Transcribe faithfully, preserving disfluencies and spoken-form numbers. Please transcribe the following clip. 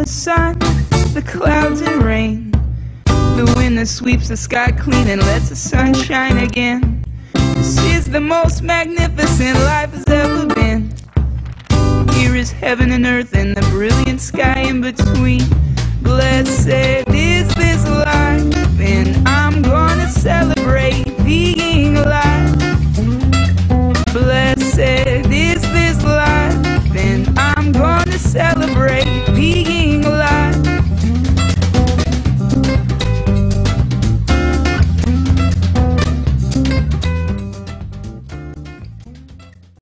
the sun, the clouds and rain. The wind that sweeps the sky clean and lets the sun shine again. This is the most magnificent life has ever been. Here is heaven and earth and the brilliant sky in between. Blessed is this life, and I'm gonna celebrate being